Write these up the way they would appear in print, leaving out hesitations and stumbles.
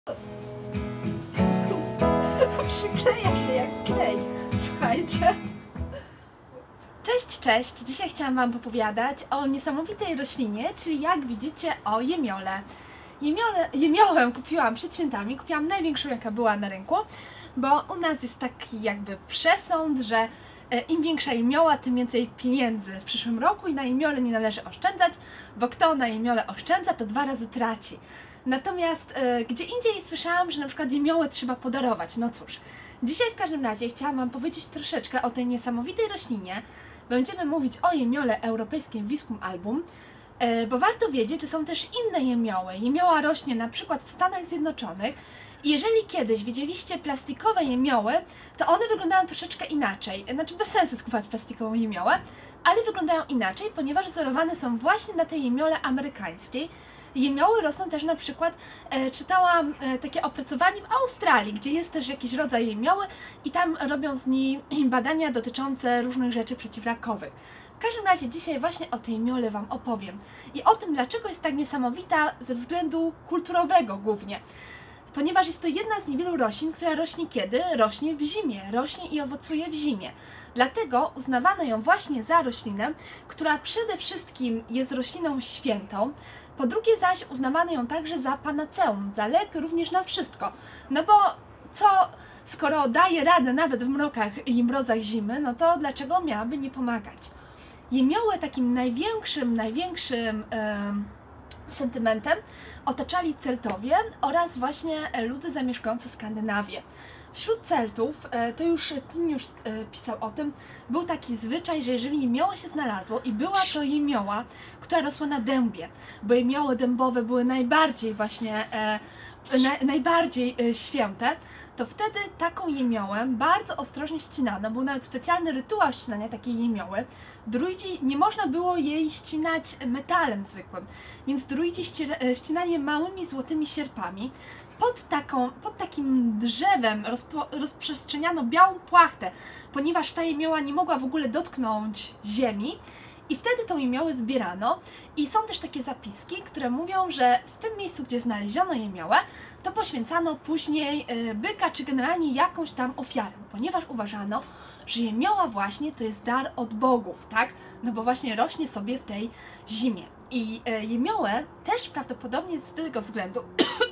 Przykleja się jak klej. Słuchajcie. Cześć, cześć! Dzisiaj chciałam Wam opowiadać o niesamowitej roślinie, czyli jak widzicie o jemiole. Jemiołę kupiłam przed świętami, kupiłam największą jaka była na rynku, bo u nas jest taki jakby przesąd, że im większa jemioła, tym więcej pieniędzy w przyszłym roku i na jemiole nie należy oszczędzać, bo kto na jemiole oszczędza, to 2 razy traci. Natomiast gdzie indziej słyszałam, że na przykład jemiołę trzeba podarować. No cóż, dzisiaj w każdym razie chciałam Wam powiedzieć troszeczkę o tej niesamowitej roślinie. Będziemy mówić o jemiole europejskim Viscum album, bo warto wiedzieć, że są też inne jemioły. Jemioła rośnie na przykład w Stanach Zjednoczonych i jeżeli kiedyś widzieliście plastikowe jemioły, to one wyglądają troszeczkę inaczej. Znaczy bez sensu skupować plastikową jemiołę, ale wyglądają inaczej, ponieważ wzorowane są właśnie na tej jemiole amerykańskiej. Jemioły rosną też na przykład, czytałam takie opracowanie w Australii, gdzie jest też jakiś rodzaj jemioły i tam robią z niej badania dotyczące różnych rzeczy przeciwrakowych. W każdym razie dzisiaj właśnie o tej jemiole Wam opowiem i o tym, dlaczego jest tak niesamowita ze względu kulturowego głównie. Ponieważ jest to jedna z niewielu roślin, która rośnie kiedy? Rośnie w zimie, rośnie i owocuje w zimie. Dlatego uznawano ją właśnie za roślinę, która przede wszystkim jest rośliną świętą. Po drugie zaś uznawano ją także za panaceum, za lek również na wszystko. No bo co, skoro daje radę nawet w mrokach i mrozach zimy, no to dlaczego miałaby nie pomagać? Jemiołę takim największym sentymentem otaczali Celtowie oraz właśnie ludy zamieszkujące Skandynawię. Wśród Celtów, to już Pliniusz pisał o tym, był taki zwyczaj, że jeżeli jemioła się znalazło i była to jemioła, która rosła na dębie, bo jemioły dębowe były najbardziej właśnie, najbardziej święte, to wtedy taką jemiołę bardzo ostrożnie ścinano, był nawet specjalny rytuał ścinania takiej jemioły. Druidzi, nie można było jej ścinać metalem zwykłym, więc druidzi ścinali je małymi złotymi sierpami. Pod takim drzewem rozprzestrzeniano białą płachtę, ponieważ ta jemioła nie mogła w ogóle dotknąć ziemi i wtedy tą jemiołę zbierano i są też takie zapiski, które mówią, że w tym miejscu, gdzie znaleziono jemiołę, to poświęcano później byka czy generalnie jakąś tam ofiarę, ponieważ uważano, że jemioła właśnie to jest dar od bogów, tak? No bo właśnie rośnie sobie w tej zimie. I jemiołę też prawdopodobnie z tego względu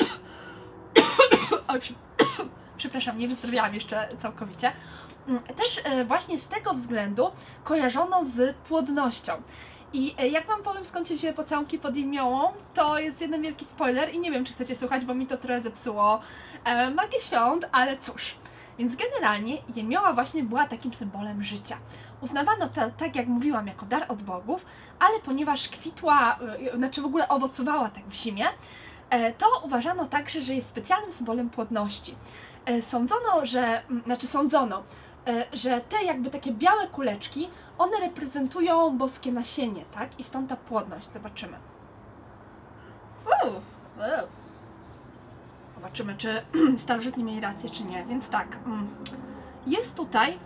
oj, przepraszam, nie wyzdrowiałam jeszcze całkowicie. Też właśnie z tego względu kojarzono z płodnością. I jak Wam powiem, skąd się wzięły pocałunki pod jemiołą, to jest jeden wielki spoiler i nie wiem, czy chcecie słuchać, bo mi to trochę zepsuło magię świąt, ale cóż. Więc generalnie jemioła właśnie była takim symbolem życia. Uznawano to, tak jak mówiłam, jako dar od bogów, ale ponieważ kwitła, znaczy w ogóle owocowała tak w zimie, to uważano także, że jest specjalnym symbolem płodności. Sądzono, że te jakby takie białe kuleczki, one reprezentują boskie nasienie, tak? I stąd ta płodność. Zobaczymy. Zobaczymy, czy starożytni mieli rację, czy nie. Więc tak, jest tutaj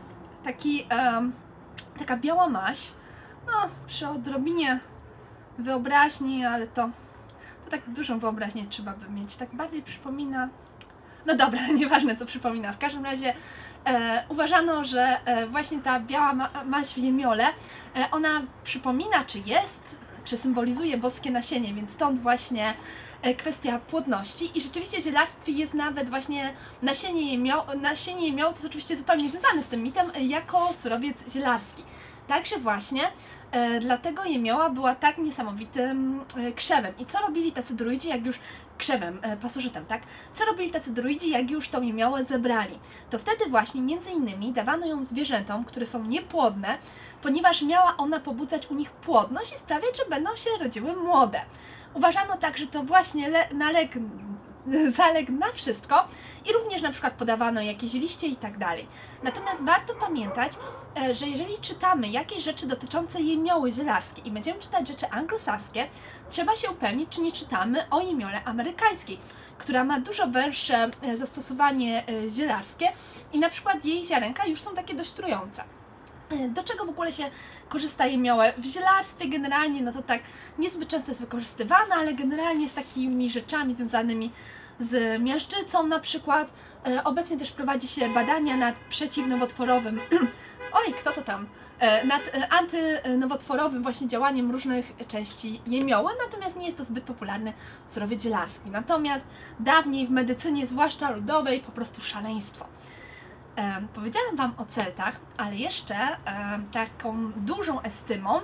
taka biała maś, no przy odrobinie wyobraźni, ale to tak dużą wyobraźnię trzeba by mieć, tak bardziej przypomina, no dobra, nieważne co przypomina, w każdym razie uważano, że właśnie ta biała maś w jemiole, ona przypomina, czy symbolizuje boskie nasienie, więc stąd właśnie kwestia płodności i rzeczywiście w zielarstwie jest nawet właśnie nasienie jemioł, to jest oczywiście zupełnie związane z tym mitem, jako surowiec zielarski. Także właśnie dlatego jemioła była tak niesamowitym krzewem. I co robili tacy druidzi, jak już krzewem, pasożytem, tak? Co robili tacy druidzi, jak już tą jemiołę zebrali? To wtedy właśnie między innymi dawano ją zwierzętom, które są niepłodne, ponieważ miała ona pobudzać u nich płodność i sprawiać, że będą się rodziły młode. Uważano tak, że to właśnie zaleg na wszystko i również na przykład podawano jakieś liście i tak dalej. Natomiast warto pamiętać, że jeżeli czytamy jakieś rzeczy dotyczące jemioły zielarskiej i będziemy czytać rzeczy anglosaskie, trzeba się upewnić, czy nie czytamy o jemiole amerykańskiej, która ma dużo węższe zastosowanie zielarskie i na przykład jej ziarenka już są takie dość trujące. Do czego w ogóle się korzysta jemiołę? W zielarstwie generalnie, no to tak niezbyt często jest wykorzystywane, ale generalnie z takimi rzeczami związanymi z miażdżycą na przykład. Obecnie też prowadzi się badania nad przeciwnowotworowym oj, kto to tam? Nad antynowotworowym właśnie działaniem różnych części jemioły, natomiast nie jest to zbyt popularne w zdrowiu zielarskim. Natomiast dawniej w medycynie, zwłaszcza ludowej, po prostu szaleństwo. Powiedziałam Wam o Celtach, ale jeszcze taką dużą estymą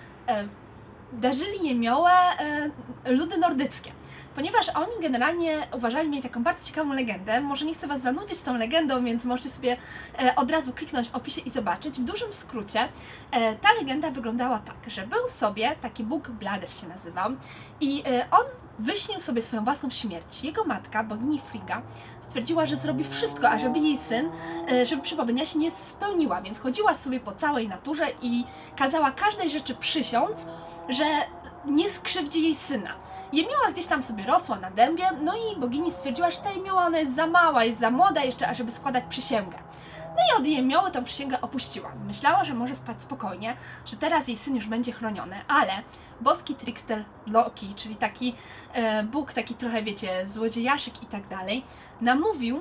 darzyli jemiołę ludy nordyckie. Ponieważ oni generalnie uważali, mieli taką bardzo ciekawą legendę, może nie chcę Was zanudzić tą legendą, więc możecie sobie od razu kliknąć w opisie i zobaczyć. W dużym skrócie ta legenda wyglądała tak, że był sobie taki Bóg, Blader się nazywał, i on wyśnił sobie swoją własną śmierć. Jego matka, bogini Frigga, stwierdziła, że zrobi wszystko, ażeby jej syn, żeby przepowiednia się nie spełniła, więc chodziła sobie po całej naturze i kazała każdej rzeczy przysiąc, że nie skrzywdzi jej syna. Jemioła gdzieś tam sobie rosła na dębie, no i bogini stwierdziła, że ta jemioła ona jest za mała, jest za młoda jeszcze, ażeby składać przysięgę. No i od jemioły tą przysięgę opuściła. Myślała, że może spać spokojnie, że teraz jej syn już będzie chroniony, ale boski trickster Loki, czyli taki Bóg, taki trochę, wiecie, złodziejaszek i tak dalej, namówił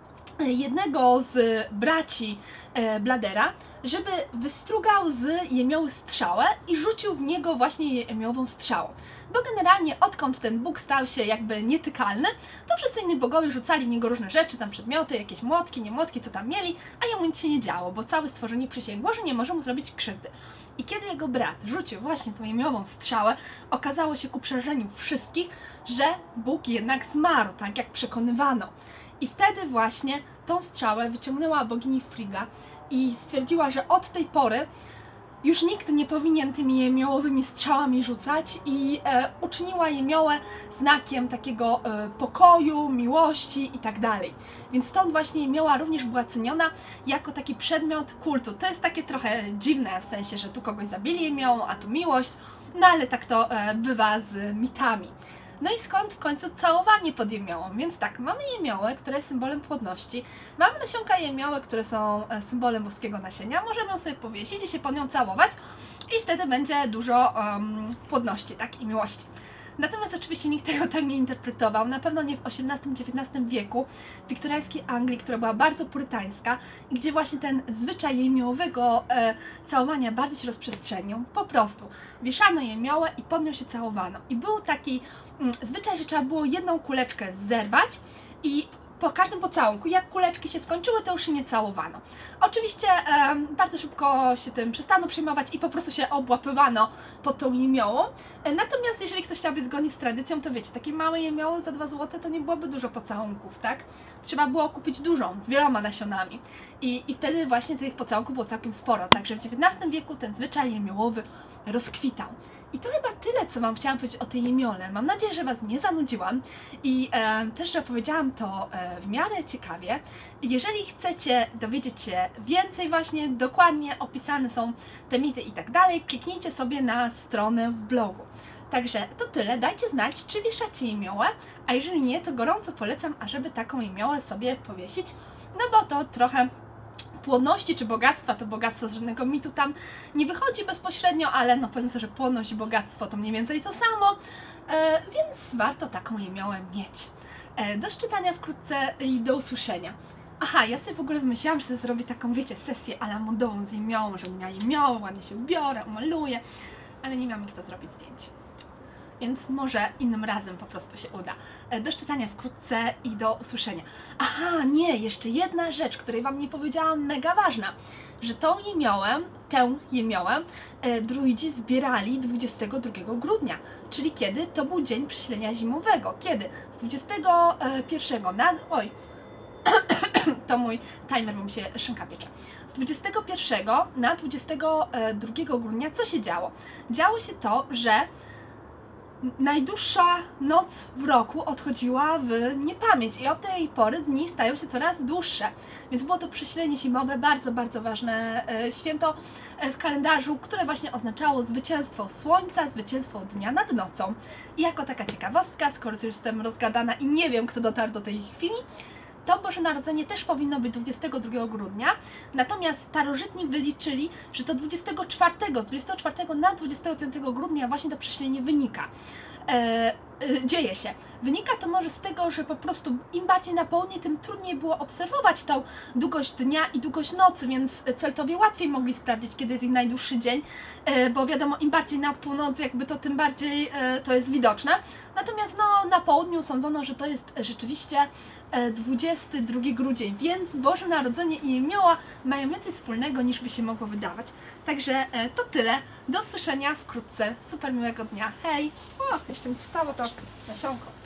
jednego z braci Bladera, żeby wystrugał z jemioły strzałę i rzucił w niego właśnie jemiołową strzałą. Bo generalnie odkąd ten Bóg stał się jakby nietykalny, to wszyscy inni bogowie rzucali w niego różne rzeczy, tam przedmioty, jakieś młotki, nie młotki, co tam mieli, a jemu nic się nie działo, bo całe stworzenie przysięgło, że nie może mu zrobić krzywdy. I kiedy jego brat rzucił właśnie tą jemiołową strzałę, okazało się ku przerażeniu wszystkich, że Bóg jednak zmarł, tak jak przekonywano. I wtedy właśnie tą strzałę wyciągnęła bogini Frigga i stwierdziła, że od tej pory już nikt nie powinien tymi jemiołowymi strzałami rzucać i uczyniła jemiołę znakiem takiego pokoju, miłości i tak dalej. Więc stąd właśnie jemioła również była ceniona jako taki przedmiot kultu. To jest takie trochę dziwne w sensie, że tu kogoś zabili jemiołą, a tu miłość, no ale tak to bywa z mitami. No i skąd w końcu całowanie pod jemiołą? Więc tak, mamy jemiołę, która jest symbolem płodności, mamy nasionka jemioły, które są symbolem boskiego nasienia, możemy ją sobie powiesić i się pod nią całować i wtedy będzie dużo płodności, tak, i miłości. Natomiast oczywiście nikt tego tak nie interpretował, na pewno nie w XVIII-XIX wieku, w wiktoriańskiej Anglii, która była bardzo purytańska i gdzie właśnie ten zwyczaj jemiołowego całowania bardzo się rozprzestrzenił. Po prostu wieszano jemiołę i pod nią się całowano. I był taki zwyczaj, że trzeba było jedną kuleczkę zerwać i po każdym pocałunku, jak kuleczki się skończyły, to już się nie całowano. Oczywiście bardzo szybko się tym przestano przejmować i po prostu się obłapywano pod tą jemiołą. Natomiast jeżeli ktoś chciał być zgodnie z tradycją, to wiecie, takie małe jemioły za 2 zł to nie byłoby dużo pocałunków, tak? Trzeba było kupić dużą, z wieloma nasionami. I wtedy właśnie tych pocałunków było całkiem sporo. Także w XIX wieku ten zwyczaj jemiołowy rozkwitał. I to chyba tyle, co Wam chciałam powiedzieć o tej jemiole. Mam nadzieję, że Was nie zanudziłam i też, że opowiedziałam to w miarę ciekawie. Jeżeli chcecie dowiedzieć się więcej właśnie, dokładnie opisane są te mity i tak dalej, kliknijcie sobie na stronę w blogu. Także to tyle, dajcie znać, czy wieszacie jemiołę, a jeżeli nie, to gorąco polecam, ażeby taką jemiołę sobie powiesić, no bo to trochę płodności czy bogactwa, to bogactwo z żadnego mitu tam nie wychodzi bezpośrednio, ale no powiedzmy sobie, że płodność i bogactwo to mniej więcej to samo, więc warto taką jemiołę mieć. Do szczytania wkrótce i do usłyszenia. Aha, ja sobie w ogóle wymyśliłam, że zrobię taką, wiecie, sesję a la modową z jemiołą, że miała jemiołę, ładnie się ubiorę, umaluję, ale nie miałam mi kto zrobić zdjęć. Więc może innym razem po prostu się uda. Do czytania wkrótce i do usłyszenia. Aha, nie, jeszcze jedna rzecz, której Wam nie powiedziałam, mega ważna, że tę jemiołę druidzi zbierali 22 grudnia, czyli kiedy? To był dzień przesilenia zimowego. Kiedy? Z 21 na... Oj, to mój timer, bo mi się szynka piecze. Z 21 na 22 grudnia co się działo? Działo się to, że najdłuższa noc w roku odchodziła w niepamięć i od tej pory dni stają się coraz dłuższe. Więc było to przesilenie zimowe, bardzo, bardzo ważne święto w kalendarzu, które właśnie oznaczało zwycięstwo słońca, zwycięstwo dnia nad nocą. I jako taka ciekawostka, skoro już jestem rozgadana i nie wiem, kto dotarł do tej chwili, to Boże Narodzenie też powinno być 22 grudnia, natomiast starożytni wyliczyli, że to 24, z 24 na 25 grudnia właśnie to przesilenie wynika. dzieje się. Wynika to może z tego, że po prostu im bardziej na południe, tym trudniej było obserwować tą długość dnia i długość nocy, więc Celtowie łatwiej mogli sprawdzić, kiedy jest ich najdłuższy dzień, bo wiadomo, im bardziej na północ, jakby to tym bardziej to jest widoczne. Natomiast no, na południu sądzono, że to jest rzeczywiście 22 grudzień, więc Boże Narodzenie i Jemioła mają więcej wspólnego, niż by się mogło wydawać. Także to tyle. Do usłyszenia wkrótce. Super miłego dnia. Hej! O, jeszcze mi zostało to nasionko.